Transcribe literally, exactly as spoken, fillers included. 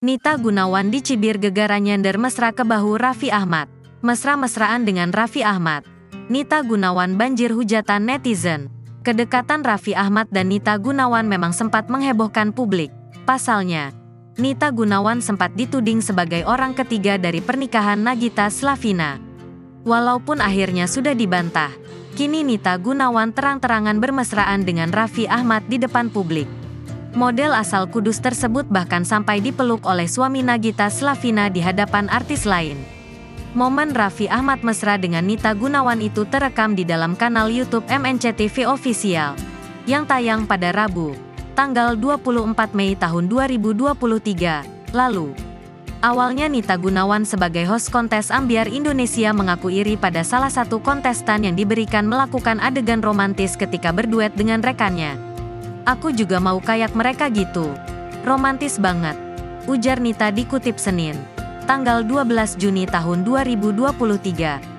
Nita Gunawan dicibir gegara nyender mesra ke bahu Raffi Ahmad. Mesra-mesraan dengan Raffi Ahmad. Nita Gunawan banjir hujatan netizen. Kedekatan Raffi Ahmad dan Nita Gunawan memang sempat menghebohkan publik. Pasalnya, Nita Gunawan sempat dituding sebagai orang ketiga dari pernikahan Nagita Slavina. Walaupun akhirnya sudah dibantah, kini Nita Gunawan terang-terangan bermesraan dengan Raffi Ahmad di depan publik. Model asal Kudus tersebut bahkan sampai dipeluk oleh suami Nagita Slavina di hadapan artis lain. Momen Raffi Ahmad mesra dengan Nita Gunawan itu terekam di dalam kanal YouTube M N C T V Official, yang tayang pada Rabu, tanggal dua puluh empat Mei tahun dua ribu dua puluh tiga, lalu. Awalnya Nita Gunawan sebagai host kontes Ambyar Indonesia mengaku iri pada salah satu kontestan yang diberikan melakukan adegan romantis ketika berduet dengan rekannya. "Aku juga mau kayak mereka gitu. Romantis banget," ujar Nita dikutip Senin, tanggal dua belas Juni tahun dua ribu dua puluh tiga.